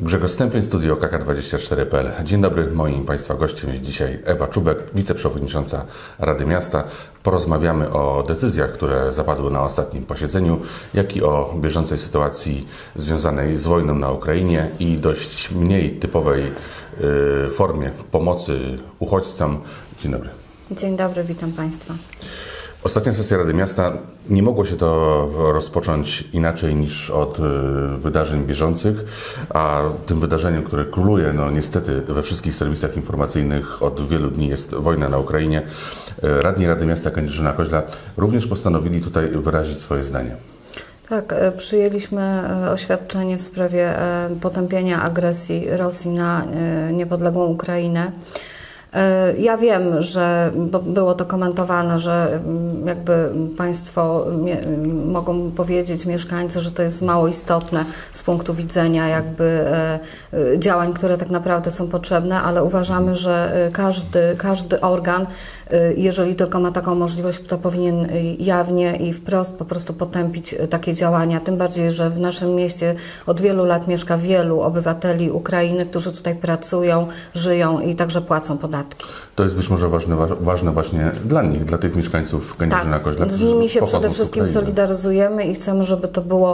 Grzegorz Stępień, studio KK24.pl. Dzień dobry, moim Państwa gościem jest dzisiaj Ewa Czubek, wiceprzewodnicząca Rady Miasta. Porozmawiamy o decyzjach, które zapadły na ostatnim posiedzeniu, jak i o bieżącej sytuacji związanej z wojną na Ukrainie i dość mniej typowej formie pomocy uchodźcom. Dzień dobry. Dzień dobry, witam Państwa. Ostatnia sesja Rady Miasta, nie mogło się to rozpocząć inaczej niż od wydarzeń bieżących, a tym wydarzeniem, które króluje, no niestety we wszystkich serwisach informacyjnych od wielu dni, jest wojna na Ukrainie. Radni Rady Miasta Kędzierzyna-Koźla również postanowili tutaj wyrazić swoje zdanie. Tak, przyjęliśmy oświadczenie w sprawie potępienia agresji Rosji na niepodległą Ukrainę. Ja wiem, że było to komentowane, że jakby Państwo mogą powiedzieć, mieszkańcy, że to jest mało istotne z punktu widzenia jakby działań, które tak naprawdę są potrzebne, ale uważamy, że każdy organ, jeżeli tylko ma taką możliwość, to powinien jawnie i wprost po prostu potępić takie działania. Tym bardziej, że w naszym mieście od wielu lat mieszka wielu obywateli Ukrainy, którzy tutaj pracują, żyją i także płacą podatki. To jest być może ważne właśnie dla nich, dla tych mieszkańców Kędzierzyna-Koźla. Tak, z nimi się przede wszystkim solidaryzujemy i chcemy, żeby to było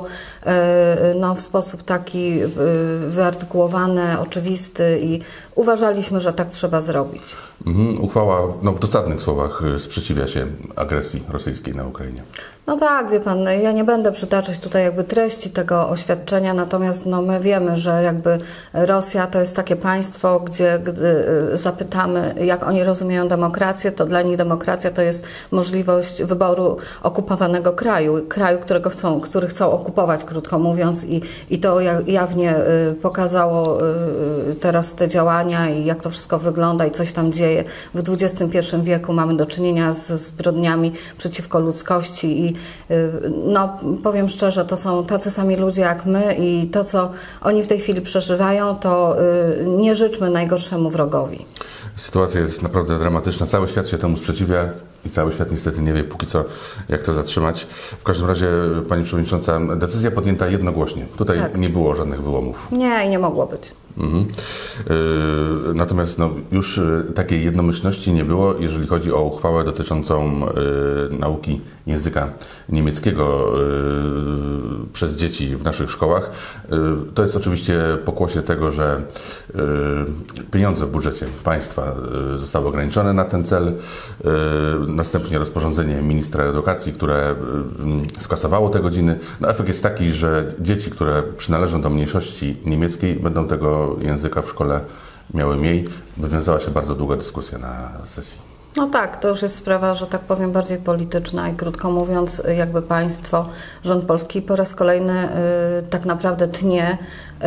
w sposób taki wyartykułowany, oczywisty i uważaliśmy, że tak trzeba zrobić. Uchwała w dosadnych słowach sprzeciwia się agresji rosyjskiej na Ukrainie. No tak, wie Pan, ja nie będę przytaczać tutaj jakby treści tego oświadczenia, natomiast my wiemy, że jakby Rosja to jest takie państwo, gdzie gdy zapytamy, jak oni rozumieją demokrację, to dla nich demokracja to jest możliwość wyboru okupowanego kraju, który chcą okupować, krótko mówiąc, i to jawnie pokazało teraz te działania i jak to wszystko wygląda i coś tam dzieje. W XXI wieku mamy do czynienia z zbrodniami przeciwko ludzkości i powiem szczerze, to są tacy sami ludzie jak my i to, co oni w tej chwili przeżywają, to nie życzmy najgorszemu wrogowi. Sytuacja jest naprawdę dramatyczna. Cały świat się temu sprzeciwia i cały świat niestety nie wie póki co, jak to zatrzymać. W każdym razie, Pani Przewodnicząca, decyzja podjęta jednogłośnie. Tutaj nie było żadnych wyłomów. Nie, i nie mogło być. Natomiast już takiej jednomyślności nie było, jeżeli chodzi o uchwałę dotyczącą nauki języka niemieckiego przez dzieci w naszych szkołach. To jest oczywiście pokłosie tego, że pieniądze w budżecie państwa zostały ograniczone na ten cel. Następnie rozporządzenie ministra edukacji, które skasowało te godziny. Efekt jest taki, że dzieci, które przynależą do mniejszości niemieckiej, będą tego języka w szkole miały mniej. Wywiązała się bardzo długa dyskusja na sesji. No tak, to już jest sprawa, że tak powiem, bardziej polityczna i krótko mówiąc, jakby państwo, rząd polski po raz kolejny tak naprawdę tnie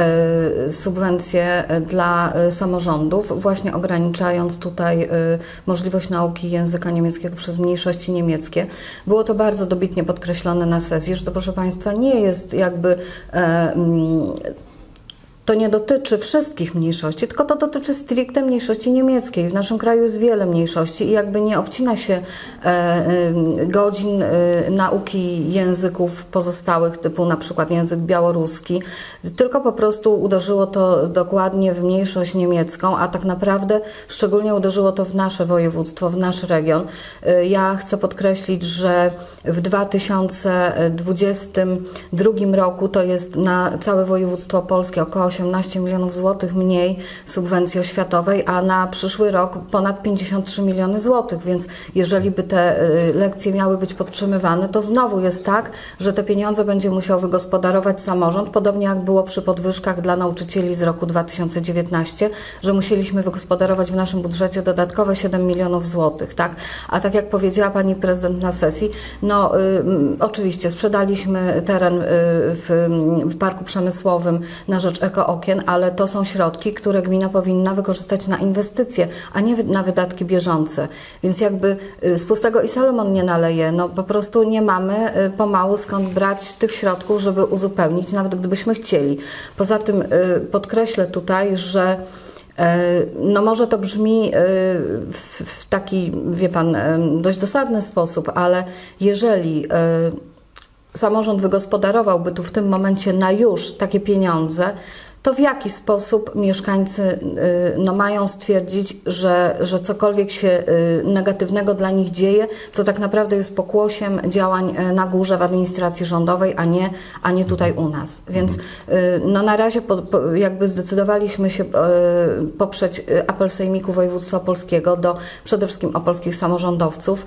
subwencje dla samorządów, właśnie ograniczając tutaj możliwość nauki języka niemieckiego przez mniejszości niemieckie. Było to bardzo dobitnie podkreślone na sesji, że to, proszę Państwa, nie jest jakby to nie dotyczy wszystkich mniejszości, tylko to dotyczy stricte mniejszości niemieckiej. W naszym kraju jest wiele mniejszości i jakby nie obcina się godzin nauki języków pozostałych, typu na przykład język białoruski, tylko po prostu uderzyło to dokładnie w mniejszość niemiecką, a tak naprawdę szczególnie uderzyło to w nasze województwo, w nasz region. Ja chcę podkreślić, że w 2022 roku to jest na całe województwo polskie około 18 milionów złotych mniej subwencji oświatowej, a na przyszły rok ponad 53 miliony złotych, więc jeżeli by te lekcje miały być podtrzymywane, to znowu jest tak, że te pieniądze będzie musiał wygospodarować samorząd, podobnie jak było przy podwyżkach dla nauczycieli z roku 2019, że musieliśmy wygospodarować w naszym budżecie dodatkowe 7 milionów złotych, tak? A tak jak powiedziała Pani Prezydent na sesji, oczywiście sprzedaliśmy teren w Parku Przemysłowym na rzecz Eko-Okien, ale to są środki, które gmina powinna wykorzystać na inwestycje, a nie na wydatki bieżące. Więc jakby z pustego i Salomon nie naleje. Po prostu nie mamy pomału skąd brać tych środków, żeby uzupełnić, nawet gdybyśmy chcieli. Poza tym podkreślę tutaj, że może to brzmi w taki, wie Pan, dość dosadny sposób, ale jeżeli samorząd wygospodarowałby tu w tym momencie na już takie pieniądze, to w jaki sposób mieszkańcy no, mają stwierdzić, że cokolwiek się negatywnego dla nich dzieje, co tak naprawdę jest pokłosiem działań na górze w administracji rządowej, a nie tutaj u nas. Więc no, na razie jakby zdecydowaliśmy się poprzeć apel Sejmiku Województwa Polskiego do przede wszystkim opolskich samorządowców,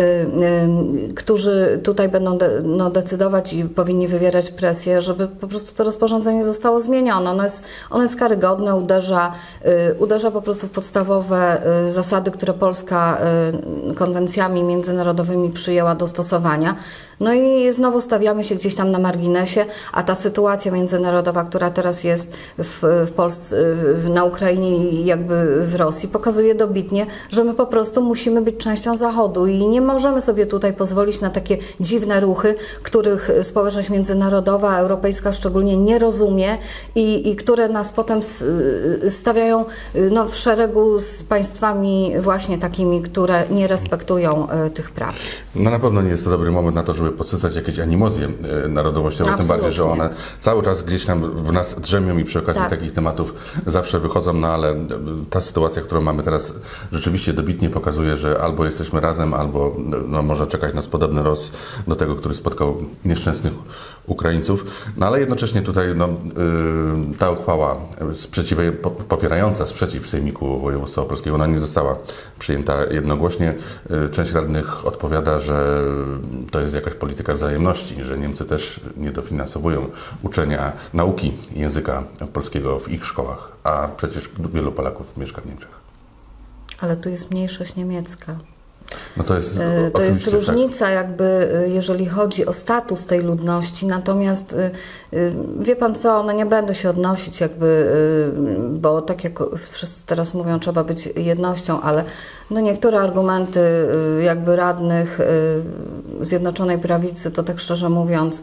którzy tutaj będą decydować i powinni wywierać presję, żeby po prostu to rozporządzenie zostało zmienione. Ono jest karygodne, uderza po prostu w podstawowe zasady, które Polska konwencjami międzynarodowymi przyjęła do stosowania. No i znowu stawiamy się gdzieś tam na marginesie, a ta sytuacja międzynarodowa, która teraz jest w Polsce, na Ukrainie i jakby w Rosji, pokazuje dobitnie, że my po prostu musimy być częścią Zachodu i nie możemy sobie tutaj pozwolić na takie dziwne ruchy, których społeczność międzynarodowa, europejska szczególnie nie rozumie i które nas potem stawiają no, w szeregu z państwami właśnie takimi, które nie respektują tych praw. No na pewno nie jest to dobry moment na to, żeby podsycać jakieś animozje narodowościowe, tym bardziej, że one cały czas gdzieś tam w nas drzemią i przy okazji takich tematów zawsze wychodzą, no ale ta sytuacja, którą mamy teraz, rzeczywiście dobitnie pokazuje, że albo jesteśmy razem, albo no, może czekać nas podobny los do tego, który spotkał nieszczęsnych Ukraińców. No ale jednocześnie tutaj no, ta uchwała popierająca sprzeciw Sejmiku Województwa Opolskiego, ona nie została przyjęta jednogłośnie. Część radnych odpowiada, że to jest jakaś polityka wzajemności, że Niemcy też nie dofinansowują uczenia nauki języka polskiego w ich szkołach, a przecież wielu Polaków mieszka w Niemczech. Ale tu jest mniejszość niemiecka. No to jest różnica jakby, jeżeli chodzi o status tej ludności, natomiast wie pan co, no nie będę się odnosić jakby, bo tak jak wszyscy teraz mówią, trzeba być jednością, ale no niektóre argumenty jakby radnych Zjednoczonej Prawicy, to tak szczerze mówiąc,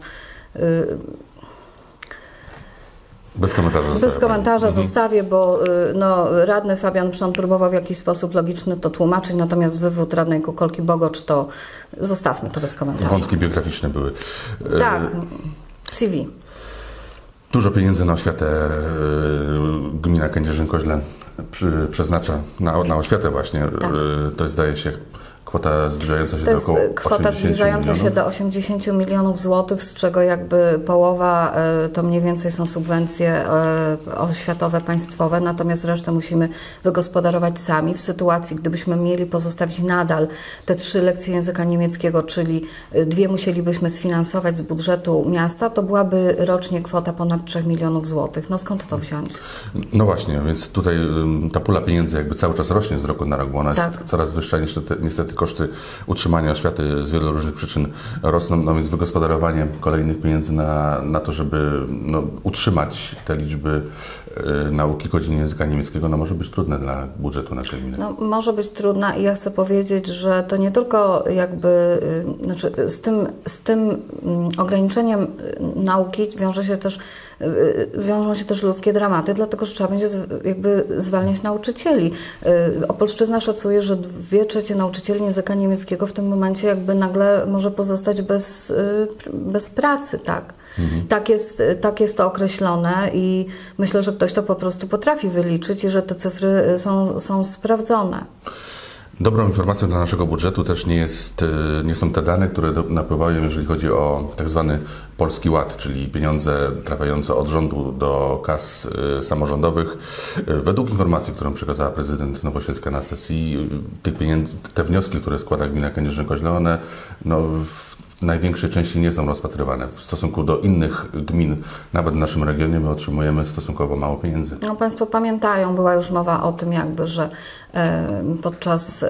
bez komentarza zostawię, bo no, radny Fabian Przon próbował w jakiś sposób logiczny to tłumaczyć, natomiast wywód radnej Kukolki Bogocz to zostawmy to bez komentarza. Wątki biograficzne były. Tak, CV. Dużo pieniędzy na oświatę gmina Kędzierzyn-Koźle przeznacza na oświatę właśnie. Tak. To jest, zdaje się, kwota zbliżająca się do około 80 kwota zbliżająca się do 80 milionów złotych, z czego jakby połowa to mniej więcej są subwencje oświatowe państwowe, natomiast resztę musimy wygospodarować sami. W sytuacji, gdybyśmy mieli pozostawić nadal te 3 lekcje języka niemieckiego, czyli 2 musielibyśmy sfinansować z budżetu miasta, to byłaby rocznie kwota ponad 3 milionów złotych. No skąd to wziąć? No właśnie, więc tutaj ta pula pieniędzy jakby cały czas rośnie z roku na rok, bo ona jest coraz wyższa. Niestety koszty utrzymania oświaty z wielu różnych przyczyn rosną, no więc wygospodarowanie kolejnych pieniędzy na to, żeby no, utrzymać te liczby nauki godzin języka niemieckiego, no może być trudne dla budżetu na tę gminę. No, może być trudne i ja chcę powiedzieć, że to nie tylko jakby, znaczy z tym ograniczeniem nauki wiążą się też ludzkie dramaty, dlatego że trzeba będzie jakby zwalniać nauczycieli. Opolszczyzna szacuje, że 2/3 nauczycieli języka niemieckiego w tym momencie jakby nagle może pozostać bez pracy, tak? Tak jest to określone i myślę, że ktoś to po prostu potrafi wyliczyć i że te cyfry są sprawdzone. Dobrą informacją dla naszego budżetu też nie są te dane, które napływają, jeżeli chodzi o tak zwany Polski Ład, czyli pieniądze trafiające od rządu do kas samorządowych. Według informacji, którą przekazała prezydent Nowosielska na sesji, te wnioski, które składa gmina Kędzierzyn-Koźle, one no, w największej części nie są rozpatrywane. W stosunku do innych gmin, nawet w naszym regionie, my otrzymujemy stosunkowo mało pieniędzy. No, państwo pamiętają, była już mowa o tym jakby, że podczas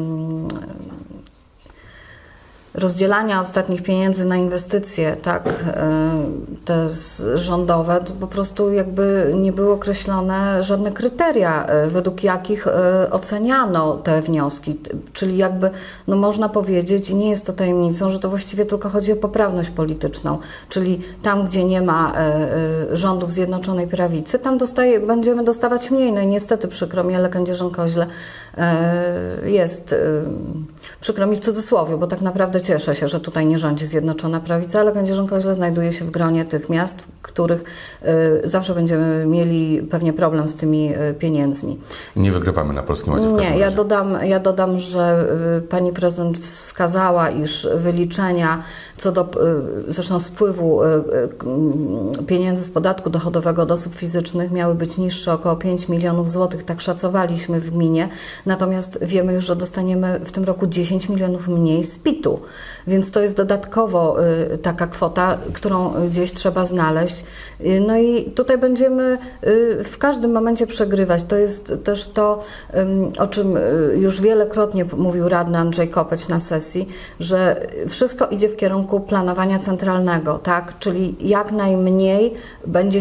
rozdzielania ostatnich pieniędzy na inwestycje, tak, te rządowe, to po prostu jakby nie były określone żadne kryteria, według jakich oceniano te wnioski. Czyli jakby, no można powiedzieć, i nie jest to tajemnicą, że to właściwie tylko chodzi o poprawność polityczną. Czyli tam, gdzie nie ma rządów Zjednoczonej Prawicy, tam będziemy dostawać mniej. No i niestety przykro mi, ale Kędzierzyn-Koźle jest, przykro mi w cudzysłowie, bo tak naprawdę cieszę się, że tutaj nie rządzi Zjednoczona Prawica, ale Kędzierzyn-Koźle znajduje się w gronie tych miast, w których zawsze będziemy mieli pewnie problem z tymi pieniędzmi. Nie wygrywamy na Polskim Ładzie w każdym Nie, razie. ja dodam, że pani prezydent wskazała, iż wyliczenia co do zresztą spływu pieniędzy z podatku dochodowego od osób fizycznych miały być niższe około 5 milionów złotych, tak szacowaliśmy w gminie, natomiast wiemy już, że dostaniemy w tym roku 10 milionów mniej z PIT-u, więc to jest dodatkowo taka kwota, którą gdzieś trzeba znaleźć. No i tutaj będziemy w każdym momencie przegrywać. To jest też to, o czym już wielokrotnie mówił radny Andrzej Kopeć na sesji, że wszystko idzie w kierunku planowania centralnego, tak? Czyli jak najmniej będzie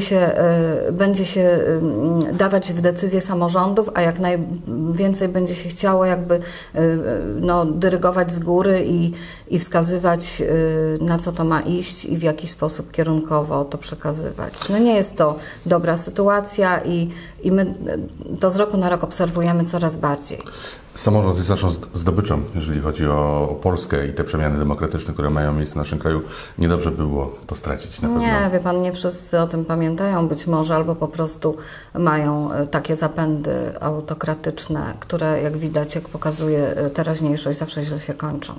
się dawać w decyzje samorządów, a jak najwięcej będzie się chciało jakby dyrygować z góry i wskazywać, na co to ma iść i w jaki sposób kierunkowo to przekazywać. No nie jest to dobra sytuacja i my to z roku na rok obserwujemy coraz bardziej. Samorząd jest naszą zdobyczą, jeżeli chodzi o Polskę i te przemiany demokratyczne, które mają miejsce w naszym kraju. Niedobrze było to stracić na pewno. Nie, wie pan, nie wszyscy o tym pamiętają być może, albo po prostu mają takie zapędy autokratyczne, które jak widać, jak pokazuje teraźniejszość, zawsze źle się kończą.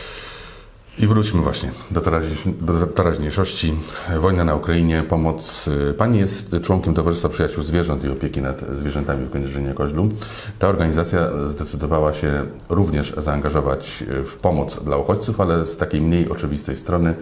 I wróćmy właśnie do teraźniejszości. Wojna na Ukrainie, pomoc. Pani jest członkiem Towarzystwa Przyjaciół Zwierząt i Opieki nad Zwierzętami w Kędzierzynie-Koźlu. Ta organizacja zdecydowała się również zaangażować w pomoc dla uchodźców, ale z takiej mniej oczywistej strony.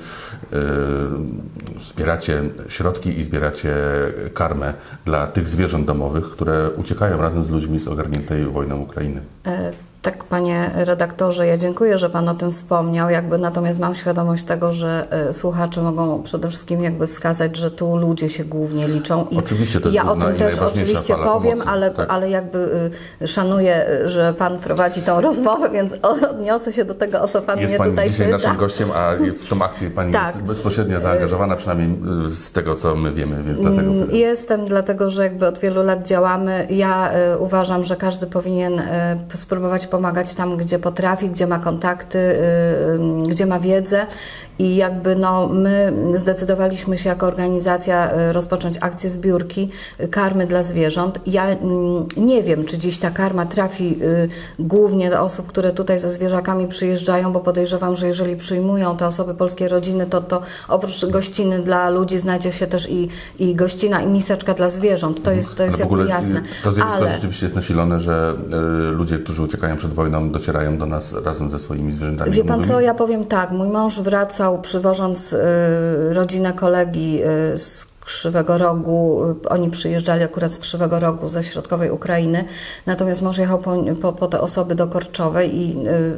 Zbieracie środki i zbieracie karmę dla tych zwierząt domowych, które uciekają razem z ludźmi z ogarniętej wojną Ukrainy. Tak, panie redaktorze, ja dziękuję, że pan o tym wspomniał, natomiast mam świadomość tego, że słuchacze mogą przede wszystkim wskazać, że tu ludzie się głównie liczą. I oczywiście, to jest ja o tym też oczywiście powiem, pomocy, ale szanuję, że pan prowadzi tą rozmowę, więc odniosę się do tego, o co pan mnie tutaj pyta. Jest pani dzisiaj naszym gościem, a w tą akcję pani jest bezpośrednio zaangażowana, przynajmniej z tego, co my wiemy, więc dlatego pytam. Jestem, dlatego że od wielu lat działamy. Ja uważam, że każdy powinien spróbować pomagać tam, gdzie potrafi, gdzie ma kontakty, gdzie ma wiedzę i my zdecydowaliśmy się jako organizacja rozpocząć akcję zbiórki karmy dla zwierząt. Ja nie wiem, czy dziś ta karma trafi głównie do osób, które tutaj ze zwierzakami przyjeżdżają, bo podejrzewam, że jeżeli przyjmują te osoby polskie rodziny, to oprócz gościny dla ludzi znajdzie się też i gościna, i miseczka dla zwierząt. To jest jasne. To zjawisko rzeczywiście jest nasilone, że ludzie, którzy uciekają przed wojną, docierają do nas razem ze swoimi zwierzętami. Wie pan co, ja powiem tak, mój mąż wracał przywożąc rodzinę kolegi z Krzywego Rogu, oni przyjeżdżali akurat z Krzywego Rogu, ze środkowej Ukrainy, natomiast mąż jechał po te osoby do Korczowej i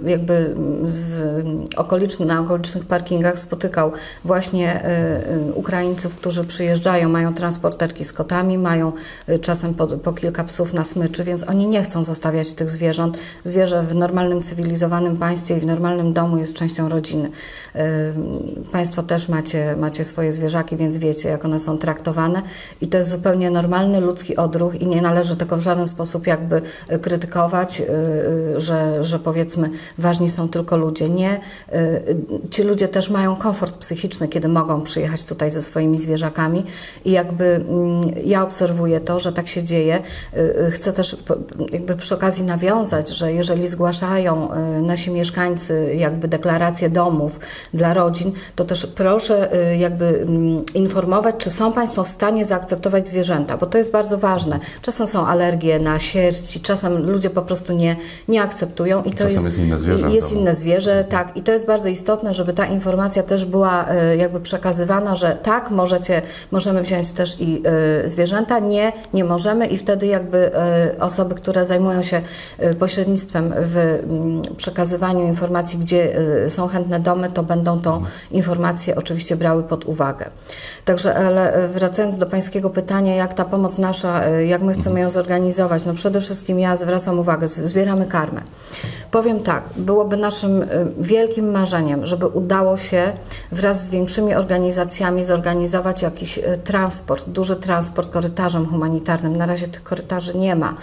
na okolicznych parkingach spotykał właśnie Ukraińców, którzy przyjeżdżają, mają transporterki z kotami, mają czasem po kilka psów na smyczy, więc oni nie chcą zostawiać tych zwierząt. Zwierzę w normalnym, cywilizowanym państwie i w normalnym domu jest częścią rodziny. Państwo też macie swoje zwierzaki, więc wiecie, jak one są traktowane i to jest zupełnie normalny ludzki odruch i nie należy tego w żaden sposób krytykować, że powiedzmy ważni są tylko ludzie. Nie. Ci ludzie też mają komfort psychiczny, kiedy mogą przyjechać tutaj ze swoimi zwierzakami i ja obserwuję to, że tak się dzieje. Chcę też przy okazji nawiązać, że jeżeli zgłaszają nasi mieszkańcy deklaracje domów dla rodzin, to też proszę informować, czy są państwo w stanie zaakceptować zwierzęta, bo to jest bardzo ważne. Czasem są alergie na sierść, czasem ludzie po prostu nie akceptują i to jest inne zwierzę. Jest inne zwierzę, tak. I to jest bardzo istotne, żeby ta informacja też była przekazywana, że tak, możemy wziąć też i zwierzęta, nie możemy i wtedy osoby, które zajmują się pośrednictwem w przekazywaniu informacji, gdzie są chętne domy, to będą tą informację oczywiście brały pod uwagę. Także, ale wracając do pańskiego pytania, jak ta pomoc nasza, jak my chcemy ją zorganizować, no przede wszystkim ja zwracam uwagę, zbieramy karmę. Powiem tak, byłoby naszym wielkim marzeniem, żeby udało się wraz z większymi organizacjami zorganizować jakiś transport, duży transport korytarzem humanitarnym. Na razie tych korytarzy nie ma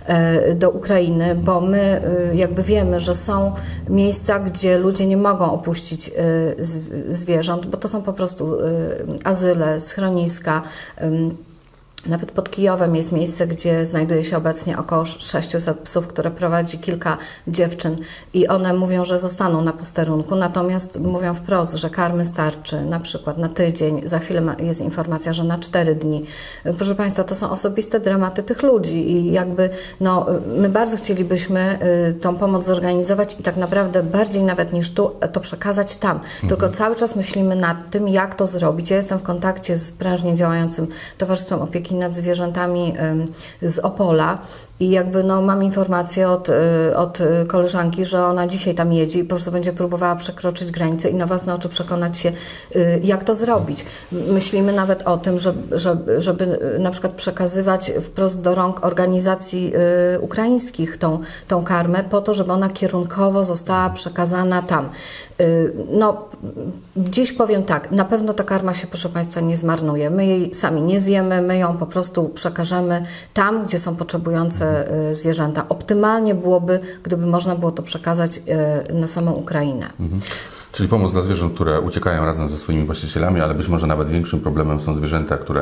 do Ukrainy, bo my jakby wiemy, że są miejsca, gdzie ludzie nie mogą opuścić zwierząt, bo to są po prostu azyle, schroniska. Nawet pod Kijowem jest miejsce, gdzie znajduje się obecnie około 600 psów, które prowadzi kilka dziewczyn i one mówią, że zostaną na posterunku, natomiast mówią wprost, że karmy starczy na przykład na tydzień, za chwilę jest informacja, że na 4 dni. Proszę Państwa, to są osobiste dramaty tych ludzi i jakby no, my bardzo chcielibyśmy tą pomoc zorganizować i tak naprawdę bardziej nawet niż tu, to przekazać tam. Tylko cały czas myślimy nad tym, jak to zrobić. Ja jestem w kontakcie z prężnie działającym Towarzystwem Opieki nad Zwierzętami z Opola i jakby no, mam informację od koleżanki, że ona dzisiaj tam jedzie i po prostu będzie próbowała przekroczyć granicę i na własne oczy przekonać się, jak to zrobić. Myślimy nawet o tym, żeby na przykład przekazywać wprost do rąk organizacji ukraińskich tą karmę po to, żeby ona kierunkowo została przekazana tam. No, dziś powiem tak, na pewno ta karma się, proszę Państwa, nie zmarnuje. My jej sami nie zjemy, my ją po prostu przekażemy tam, gdzie są potrzebujące zwierzęta. Optymalnie byłoby, gdyby można było to przekazać na samą Ukrainę. Czyli pomoc dla zwierząt, które uciekają razem ze swoimi właścicielami, ale być może nawet większym problemem są zwierzęta, które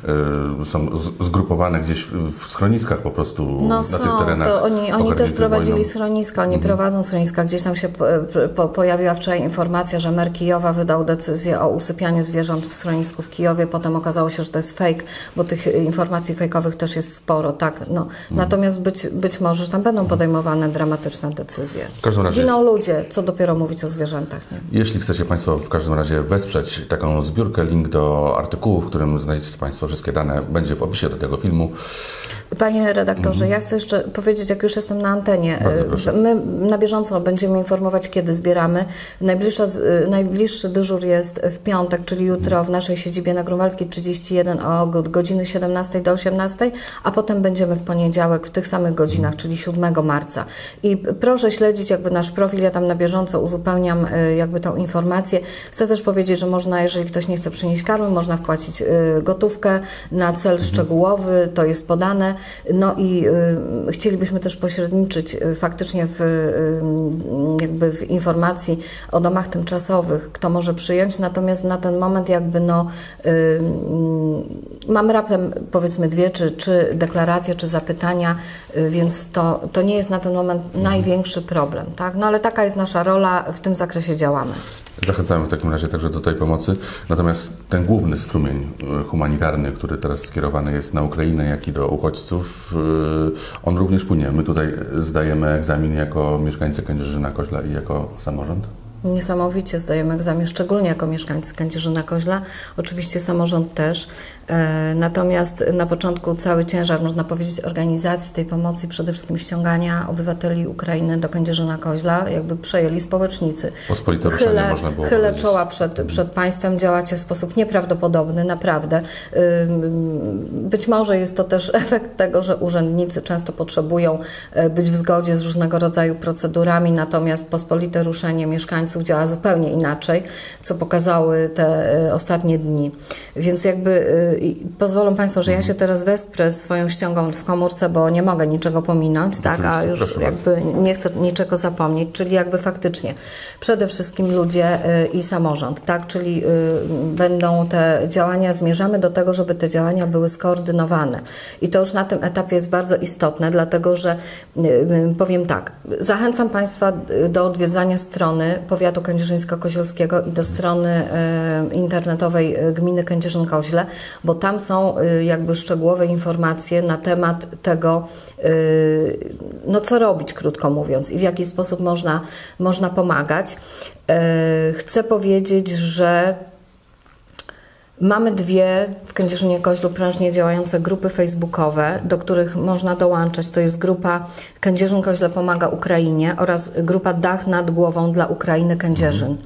są zgrupowane gdzieś w schroniskach po prostu na tych terenach. To oni też prowadzili schroniska, oni prowadzą schroniska. Gdzieś tam się pojawiła wczoraj informacja, że mer Kijowa wydał decyzję o usypianiu zwierząt w schronisku w Kijowie. Potem okazało się, że to jest fake, bo tych informacji fejkowych też jest sporo. Tak? No. Natomiast być może, że tam będą podejmowane dramatyczne decyzje. W każdym razie giną ludzie, co dopiero mówić o zwierzętach. Nie? Jeśli chcecie Państwo w każdym razie wesprzeć taką zbiórkę, link do artykułu, w którym znajdziecie Państwo wszystkie dane, będzie w opisie do tego filmu. Panie redaktorze, ja chcę jeszcze powiedzieć, jak już jestem na antenie, my na bieżąco będziemy informować, kiedy zbieramy. Najbliższy dyżur jest w piątek, czyli jutro w naszej siedzibie na Grunwaldzkiej 31 od godziny 17 do 18, a potem będziemy w poniedziałek w tych samych godzinach, czyli 7 marca. I proszę śledzić jakby nasz profil, ja tam na bieżąco uzupełniam jakby tą informację. Chcę też powiedzieć, że można, jeżeli ktoś nie chce przynieść karmy, można wpłacić gotówkę na cel szczegółowy, to jest podane. No i chcielibyśmy też pośredniczyć faktycznie jakby w informacji o domach tymczasowych, kto może przyjąć, natomiast na ten moment jakby no mam raptem powiedzmy 2 czy 3 deklaracje czy zapytania, więc to nie jest na ten moment największy problem, tak? No ale taka jest nasza rola, w tym zakresie działamy. Zachęcamy w takim razie także do tej pomocy. Natomiast ten główny strumień humanitarny, który teraz skierowany jest na Ukrainę, jak i do uchodźców, on również płynie. My tutaj zdajemy egzamin jako mieszkańcy Kędzierzyna-Koźla i jako samorząd. Niesamowicie zdajemy egzamin, szczególnie jako mieszkańcy Kędzierzyna-Koźla, oczywiście samorząd też. Natomiast na początku cały ciężar, można powiedzieć, organizacji tej pomocy, przede wszystkim ściągania obywateli Ukrainy do Kędzierzyna-Koźla, jakby przejęli społecznicy. Pospolite ruszenie, można było Chylę powiedzieć. czoła przed Państwem, działacie w sposób nieprawdopodobny, naprawdę. Być może jest to też efekt tego, że urzędnicy często potrzebują być w zgodzie z różnego rodzaju procedurami, natomiast pospolite ruszenie mieszkańców działa zupełnie inaczej, co pokazały te ostatnie dni. Więc jakby pozwolą Państwo, że ja się teraz wesprę swoją ściągą w komórce, bo nie mogę niczego pominąć, tak, a już jakby nie chcę niczego zapomnieć, czyli jakby faktycznie przede wszystkim ludzie i samorząd, tak, czyli będą te działania, zmierzamy do tego, żeby te działania były skoordynowane i to już na tym etapie jest bardzo istotne, dlatego że powiem tak, zachęcam Państwa do odwiedzania strony Powiatu Kędzierzyńsko-Kozielskiego i do strony internetowej Gminy Kędzierzyn-Koźle, bo tam są jakby szczegółowe informacje na temat tego, no co robić, krótko mówiąc, i w jaki sposób można pomagać. Chcę powiedzieć, że mamy 2 w Kędzierzynie-Koźlu prężnie działające grupy facebookowe, do których można dołączać. To jest grupa Kędzierzyn-Koźle pomaga Ukrainie oraz grupa Dach nad głową dla Ukrainy Kędzierzyn.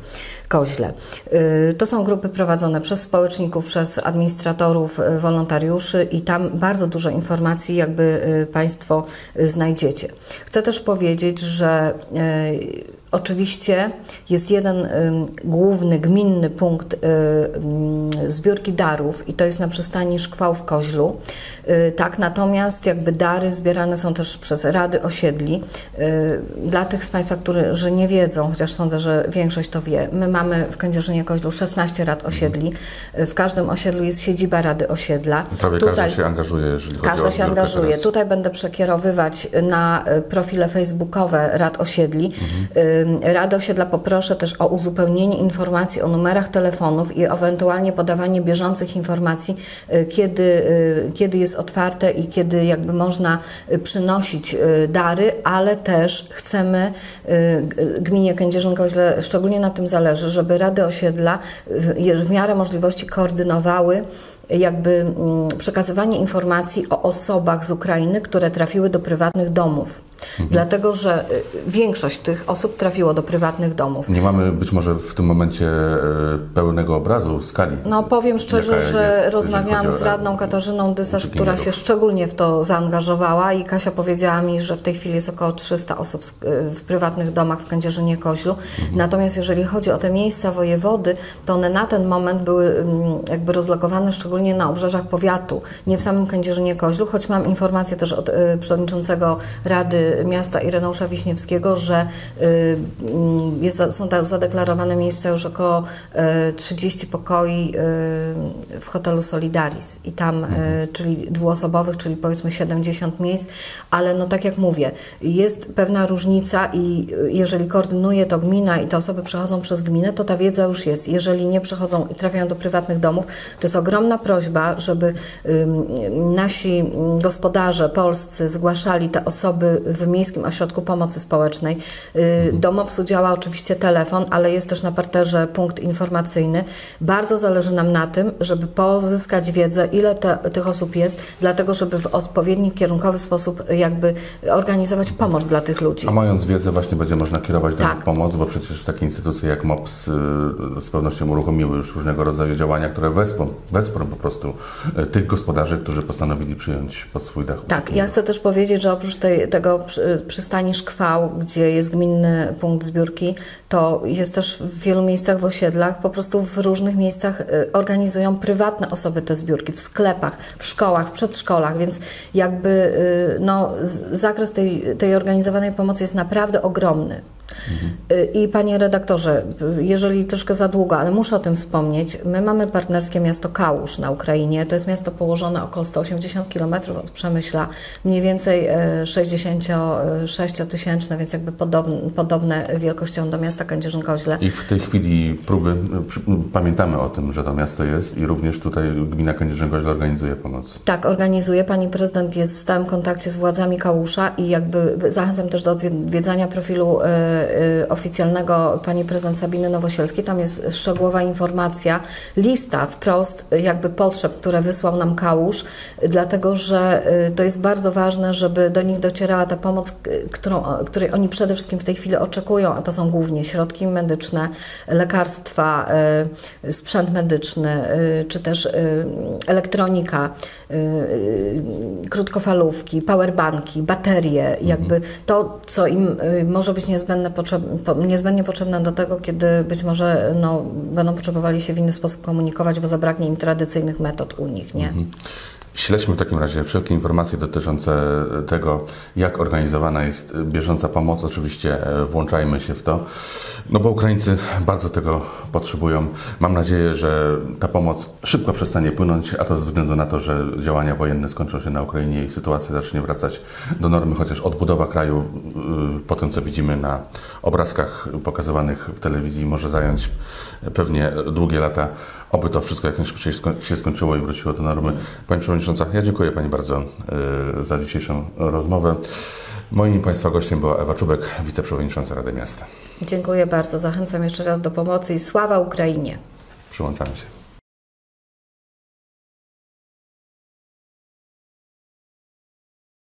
Koźle. To są grupy prowadzone przez społeczników, przez administratorów, wolontariuszy i tam bardzo dużo informacji jakby Państwo znajdziecie. Chcę też powiedzieć, że oczywiście jest jeden główny, gminny punkt zbiórki darów i to jest na przystani Szkwał w Koźlu. Tak, natomiast jakby dary zbierane są też przez rady osiedli. Dla tych z Państwa, którzy nie wiedzą, chociaż sądzę, że większość to wie, my mamy w Kędzierzynie-Koźlu 16 rad osiedli. W każdym osiedlu jest siedziba rady osiedla. Prawie każda się angażuje, jeżeli chodzi o Każda się angażuje. teraz. Tutaj będę przekierowywać na profile facebookowe rad osiedli. Rady osiedla poproszę też o uzupełnienie informacji o numerach telefonów i ewentualnie podawanie bieżących informacji, kiedy jest otwarte i kiedy jakby można przynosić dary, ale też chcemy gminie Kędzierzyn-Koźle, szczególnie na tym zależy, żeby rady osiedla w miarę możliwości koordynowały jakby przekazywanie informacji o osobach z Ukrainy, które trafiły do prywatnych domów. Dlatego, że większość tych osób trafiło do prywatnych domów. Nie mamy być może w tym momencie pełnego obrazu skali. No powiem szczerze, że jest, rozmawiałam z radną Katarzyną Dysarz, która się szczególnie w to zaangażowała i Kasia powiedziała mi, że w tej chwili jest około 300 osób w prywatnych domach w Kędzierzynie-Koźlu. Natomiast jeżeli chodzi o te miejsca wojewody, to one na ten moment były jakby rozlokowane szczególnie na obrzeżach powiatu, nie w samym Kędzierzynie-Koźlu, choć mam informację też od przewodniczącego Rady Miasta Ireneusza Wiśniewskiego, że są zadeklarowane miejsca już około 30 pokoi w hotelu Solidaris i tam, czyli dwuosobowych, czyli powiedzmy 70 miejsc, ale no tak jak mówię, jest pewna różnica i jeżeli koordynuje to gmina i te osoby przechodzą przez gminę, to ta wiedza już jest. Jeżeli nie przechodzą i trafiają do prywatnych domów, to jest ogromna prośba, żeby nasi gospodarze polscy zgłaszali te osoby w Miejskim Ośrodku Pomocy Społecznej. Do MOPS-u działa oczywiście telefon, ale jest też na parterze punkt informacyjny. Bardzo zależy nam na tym, żeby pozyskać wiedzę, ile tych osób jest, dlatego żeby w odpowiedni, kierunkowy sposób jakby organizować pomoc dla tych ludzi. A mając wiedzę właśnie będzie można kierować do nich pomoc, bo przecież takie instytucje jak MOPS z pewnością uruchomiły już różnego rodzaju działania, które wesprą po prostu tych gospodarzy, którzy postanowili przyjąć pod swój dach. Tak, ja chcę też powiedzieć, że oprócz tego przystani Szkwał, gdzie jest gminny punkt zbiórki, to jest też w wielu miejscach w osiedlach, po prostu w różnych miejscach organizują prywatne osoby te zbiórki, w sklepach, w szkołach, w przedszkolach, więc jakby no, zakres tej organizowanej pomocy jest naprawdę ogromny. I panie redaktorze, jeżeli troszkę za długo, ale muszę o tym wspomnieć, my mamy partnerskie miasto Kałusz na Ukrainie. To jest miasto położone około 180 km od Przemyśla, mniej więcej 66-tysięczne, więc jakby podobne wielkością do miasta Kędzierzyn-Koźle. I w tej chwili pamiętamy o tym, że to miasto jest i również tutaj gmina Kędzierzyn-Koźle organizuje pomoc. Tak, organizuje. Pani prezydent jest w stałym kontakcie z władzami Kałusza i jakby zachęcam też do odwiedzania profilu oficjalnego pani prezydent Sabiny Nowosielskiej. Tam jest szczegółowa informacja, lista wprost jakby potrzeb, które wysłał nam Kałusz, dlatego że to jest bardzo ważne, żeby do nich docierała ta pomoc, której oni przede wszystkim w tej chwili oczekują, a to są głównie środki medyczne, lekarstwa, sprzęt medyczny, czy też elektronika, krótkofalówki, powerbanki, baterie, jakby to, co im może być niezbędnie potrzebne do tego, kiedy być może no, będą potrzebowali się w inny sposób komunikować, bo zabraknie im tradycyjnych metod u nich, nie? Śledźmy w takim razie wszelkie informacje dotyczące tego, jak organizowana jest bieżąca pomoc. Oczywiście włączajmy się w to, no bo Ukraińcy bardzo tego potrzebują. Mam nadzieję, że ta pomoc szybko przestanie płynąć, a to ze względu na to, że działania wojenne skończą się na Ukrainie i sytuacja zacznie wracać do normy, chociaż odbudowa kraju po tym, co widzimy na obrazkach pokazywanych w telewizji, może zająć pewnie długie lata. Oby to wszystko jak najszybciej się skończyło i wróciło do normy. Pani Przewodnicząca, ja dziękuję Pani bardzo za dzisiejszą rozmowę. Moim Państwa gościem była Ewa Czubek, wiceprzewodnicząca Rady Miasta. Dziękuję bardzo. Zachęcam jeszcze raz do pomocy i sława Ukrainie. Przyłączamy się.